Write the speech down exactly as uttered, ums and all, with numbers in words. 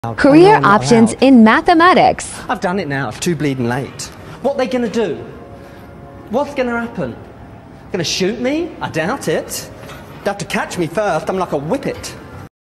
Career options in mathematics. I've done it now, it's too bleeding late. What are they going to do? What's going to happen? Going to shoot me? I doubt it. They have to catch me first, I'm like a whippet.